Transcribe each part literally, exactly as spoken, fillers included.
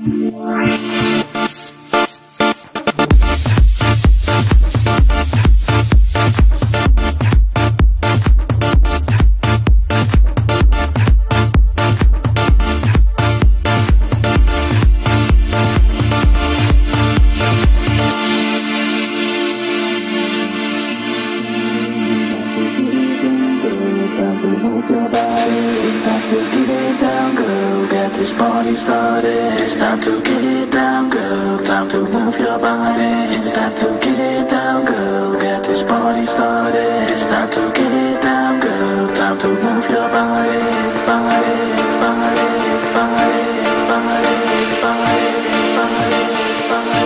This party started. It's time to get it down, girl. Time to move your body. It's time to get it down, girl. Get this party started. It's time to get it down, girl. Time to move your body, body, body, body, body, body, body, body, body.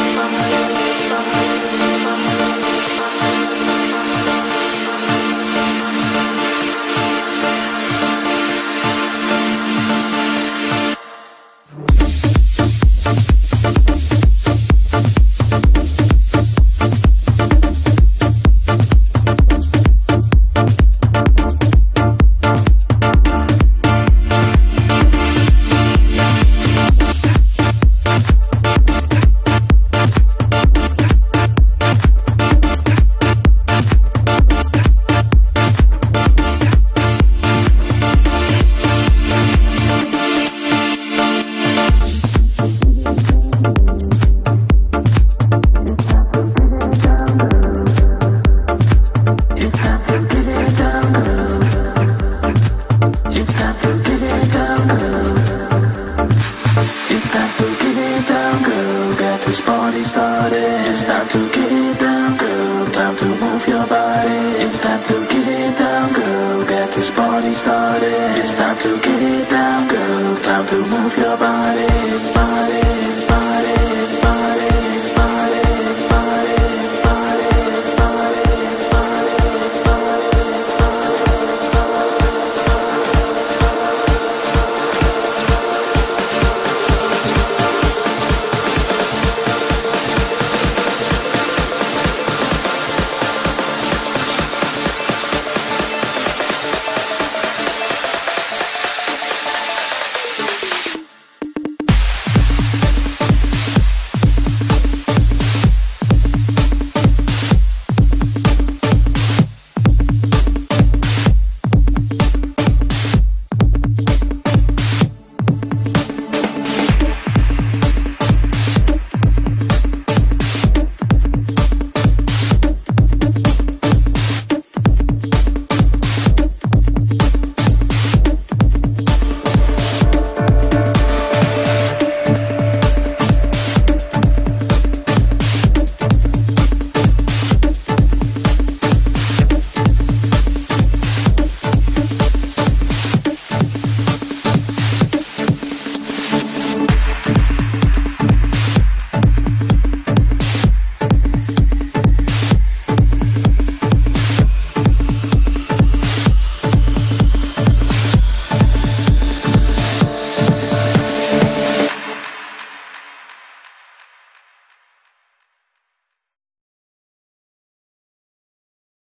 This party started. It's time to get it down, girl. Time to move your body. It's time to get it down, girl. Get this party started. It's time to get it down, girl. Time to move your body, body.